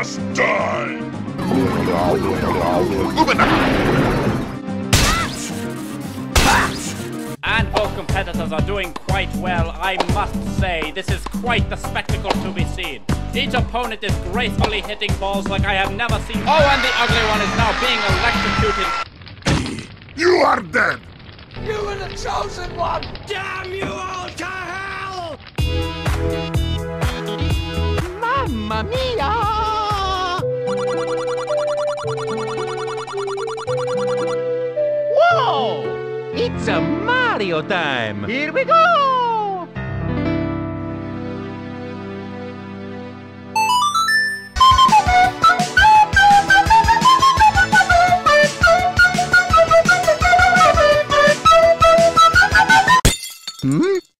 Just die! And both competitors are doing quite well, I must say. This is quite the spectacle to be seen. Each opponent is gracefully hitting balls like I have never seen. Oh, and the ugly one is now being electrocuted. You are dead! You were the chosen one! Damn you all to hell! Mamma mia! Whoa! It's a Mario time! Here we go! Hmm?